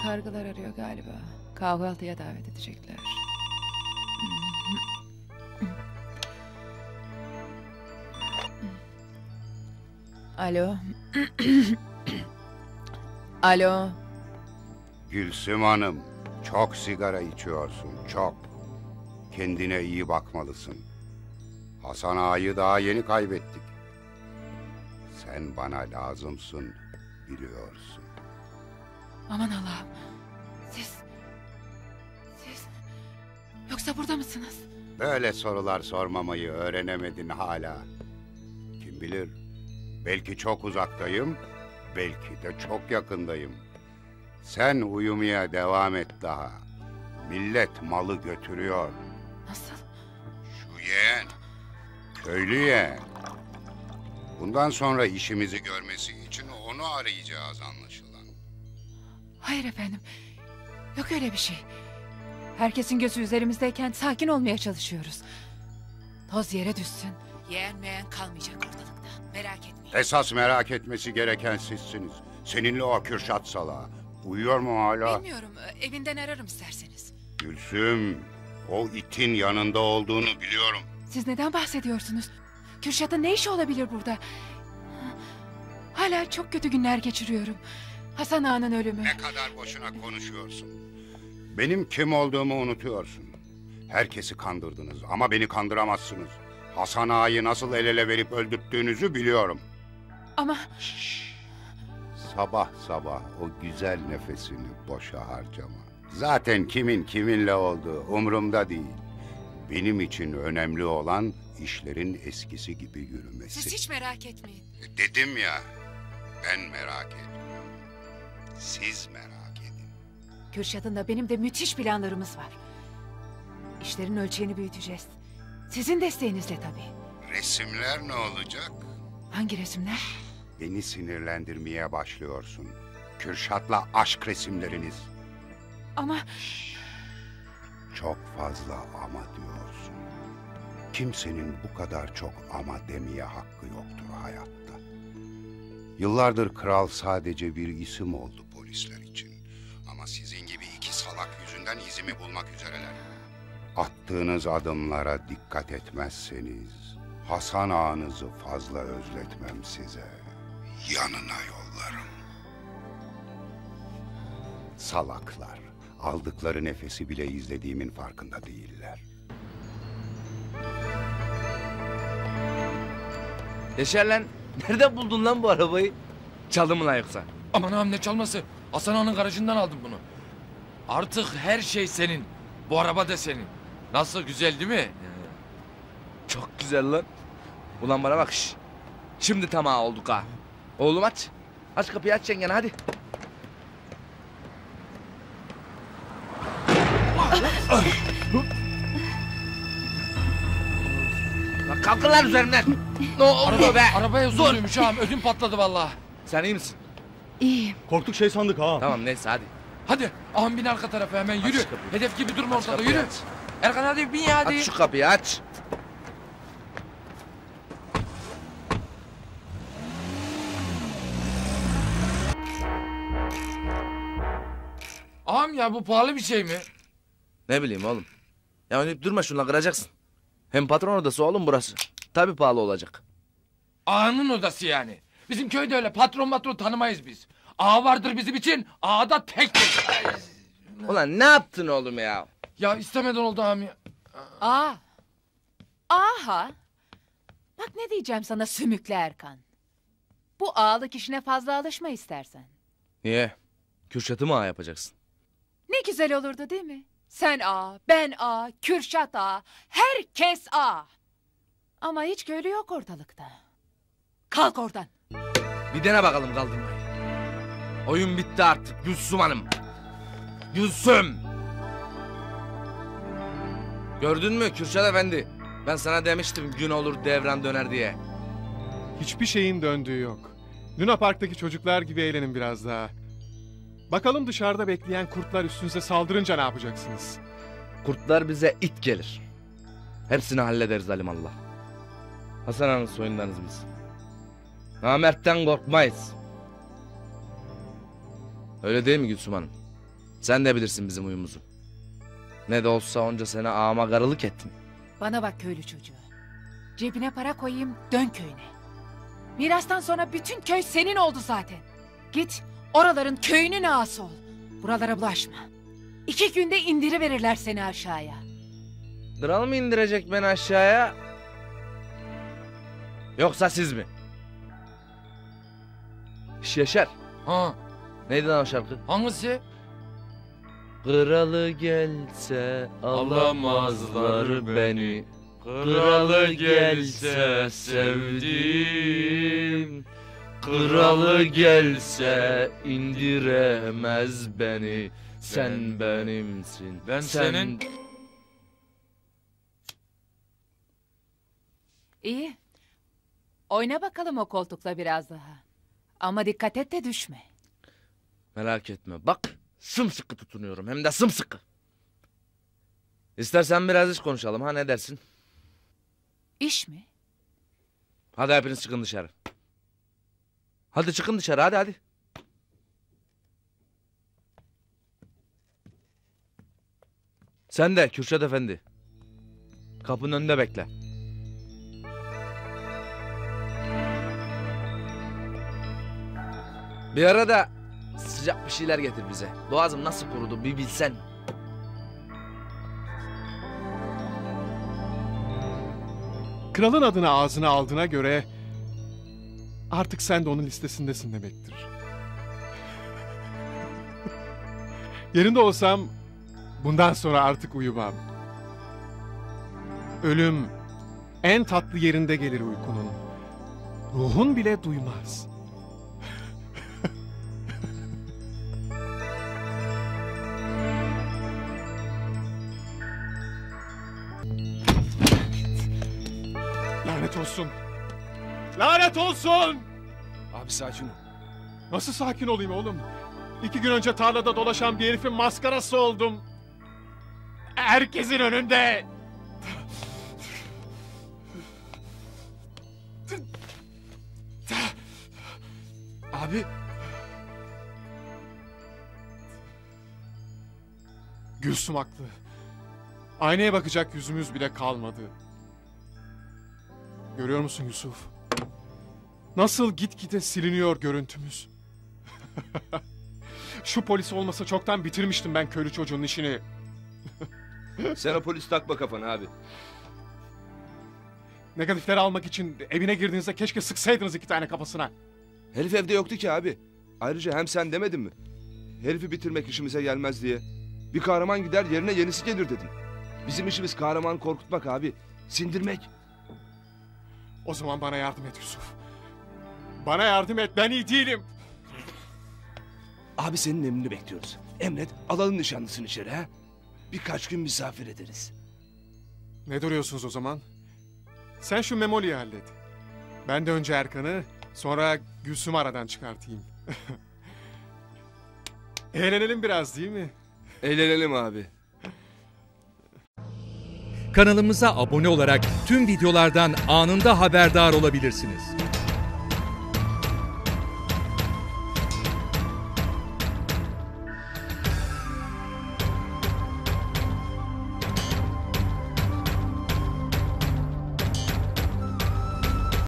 kargılar arıyor galiba. Kahvaltıya davet edecekler. Alo. Alo. Gülsüm Hanım, çok sigara içiyorsun, çok. Kendine iyi bakmalısın. Hasan Ağa'yı daha yeni kaybettik. Sen bana lazımsın, biliyorsun. Aman Allah'ım. Siz... Yoksa burada mısınız? Böyle sorular sormamayı öğrenemedin hala. Kim bilir, belki çok uzaktayım, belki de çok yakındayım. Sen uyumaya devam et daha. Millet malı götürüyor. Nasıl? Şu yeğen, köylü yeğen. Bundan sonra işimizi görmesi için onu arayacağız anlaşılan. Hayır efendim. Yok öyle bir şey. Herkesin gözü üzerimizdeyken sakin olmaya çalışıyoruz. Toz yere düşsün. Yeğen meğen kalmayacak ortalıkta. Merak etmeyin. Esas merak etmesi gereken sizsiniz. Seninle o Kürşat salağı. Uyuyor mu hala? Bilmiyorum. Evinden ararım isterseniz. Gülsüm, o itin yanında olduğunu biliyorum. Siz neden bahsediyorsunuz? Kürşat'ın ne işi olabilir burada? Hala çok kötü günler geçiriyorum. Hasan Ağa'nın ölümü. Ne kadar boşuna konuşuyorsun. Benim kim olduğumu unutuyorsun. Herkesi kandırdınız ama beni kandıramazsınız. Hasan Ağa'yı nasıl el ele verip öldürttüğünüzü biliyorum. Ama... Sabah sabah o güzel nefesini boşa harcama. Zaten kimin kiminle olduğu umurumda değil. Benim için önemli olan işlerin eskisi gibi yürümesi. Siz hiç merak etmeyin. Dedim ya, ben merak etmiyorum. Siz merak edin. Kürşat'ın da benim de müthiş planlarımız var. İşlerin ölçeğini büyüteceğiz. Sizin desteğinizle tabii. Resimler ne olacak? Hangi resimler? Beni sinirlendirmeye başlıyorsun. Kürşat'la aşk resimleriniz. Ama... Çok fazla ama diyorsun. Kimsenin bu kadar çok ama demeye hakkı yoktur hayatta. Yıllardır kral sadece bir isim oldu polisler için. Ama sizin gibi iki salak yüzünden izimi bulmak üzereler. Attığınız adımlara dikkat etmezseniz Hasan Ağa'nızı fazla özletmem size. Yanına yollarım. Salaklar. Aldıkları nefesi bile izlediğimin farkında değiller. Yaşar lan, nereden buldun lan bu arabayı? Çaldı mı lan yoksa? Aman ağam ne çalması? Hasan Ağa'nın garajından aldım bunu. Artık her şey senin. Bu araba da senin. Nasıl, güzel değil mi? Çok güzel lan. Ulan bana bak şş. Şimdi tamam olduk ha. Oğlum aç. Aç kapıyı, aç yengene hadi. Lan kalkın lan üzerinden. Ne oldu be? Arabaya zulüymüş ağam, ödüm patladı vallahi. Sen iyi misin? İyiyim. Korktuk şey sandık ha. Tamam neyse hadi. Hadi ağam bin arka tarafa hemen yürü. kapıyı. Hedef gibi durma Aç ortada, kapıyı, yürü. aç. Erkan hadi bin ya hadi. Aç şu kapıyı aç. Ağam ya bu pahalı bir şey mi? Ne bileyim oğlum. Ya oynayıp durma şunla kıracaksın. Hem patron odası oğlum burası. Tabii pahalı olacak. Ağanın odası yani. Bizim köyde öyle patron tanımayız biz. Ağa vardır bizim için, ağa da tektir. Ulan ne yaptın oğlum ya? Ya istemeden oldu ağam ya. Aa. Aha. Bak ne diyeceğim sana sümüklü Erkan. Bu ağalık işine fazla alışma istersen. Niye? Kürşat'ı mı ağa yapacaksın? Ne güzel olurdu değil mi? Sen ağa, ben ağa, Kürşat ağa, herkes ağa. Ama hiç köylü yok ortalıkta. Kalk oradan. Bir dene bakalım kaldırmayı. Oyun bitti artık Gülsüm Hanım. Gülsüm! Gördün mü Kürşat Efendi? Ben sana demiştim gün olur devran döner diye. Hiçbir şeyin döndüğü yok. Luna Park'taki çocuklar gibi eğlenin biraz daha. Bakalım dışarıda bekleyen kurtlar üstünüze saldırınca ne yapacaksınız? Kurtlar bize it gelir. Hepsini hallederiz alimallah. Hasan Ağa'nın soyundanız biz. Namert'ten korkmayız. Öyle değil mi Gülsüm Hanım? Sen de bilirsin bizim huyumuzu. Ne de olsa onca sene ağama karılık ettin. Bana bak köylü çocuğu. Cebine para koyayım, dön köyüne. Mirastan sonra bütün köy senin oldu zaten. Git oraların köyünün ağası ol. Buralara bulaşma. 2 günde indiriverirler seni aşağıya. Kral mı indirecek beni aşağıya? Yoksa siz mi? Yaşar. Ha, Neydi lan o şarkı? hangisi? Kralı gelse alamazlar beni. Kralı gelse sevdim. Kralı gelse indiremez beni. Sen benimsin. Ben senin... İyi. Oyna bakalım o koltukla biraz daha. Ama dikkat et de düşme. Merak etme. Bak sımsıkı tutunuyorum. Hem de sımsıkı. İstersen biraz iş konuşalım. Ha ne dersin? İş mi? Hadi hepiniz çıkın dışarı. Hadi çıkın dışarı hadi. Sen de Kürşat Efendi. Kapının önünde bekle. Bir ara da sıcak bir şeyler getir bize. Boğazım nasıl kurudu bir bilsen. Kralın adını ağzına aldığına göre artık sen de onun listesindesin demektir. Yerinde olsam bundan sonra artık uyumam. Ölüm en tatlı yerinde gelir uykunun. Ruhun bile duymaz. Lanet olsun. Lanet olsun! Abi sakin ol. Nasıl sakin olayım oğlum? 2 gün önce tarlada dolaşan bir herifin maskarası oldum. Herkesin önünde. Abi Gülsüm haklı. Aynaya bakacak yüzümüz bile kalmadı. Görüyor musun Yusuf? Nasıl gitgide siliniyor görüntümüz. Şu polis olmasa çoktan bitirmiştim ben köylü çocuğun işini. sen o polis takma kafana abi. Negatifleri almak için evine girdiğinizde keşke sıksaydınız 2 tane kafasına. Herif evde yoktu ki abi. Ayrıca hem sen demedin mi? Herifi bitirmek işimize gelmez diye. Bir kahraman gider yerine yenisi gelir dedin. Bizim işimiz kahraman korkutmak abi. Sindirmek. O zaman bana yardım et Yusuf. Bana yardım et, ben iyi değilim. Abi senin emrini bekliyoruz. Emret alalım nişanlısını içeri ha. Birkaç gün misafir ederiz. Ne duruyorsunuz o zaman? Sen şu Memoli'yi hallet. Ben de önce Erkan'ı, sonra Gülsüm'ü aradan çıkartayım. Eğlenelim biraz değil mi? Eğlenelim abi. Kanalımıza abone olarak tüm videolardan anında haberdar olabilirsiniz.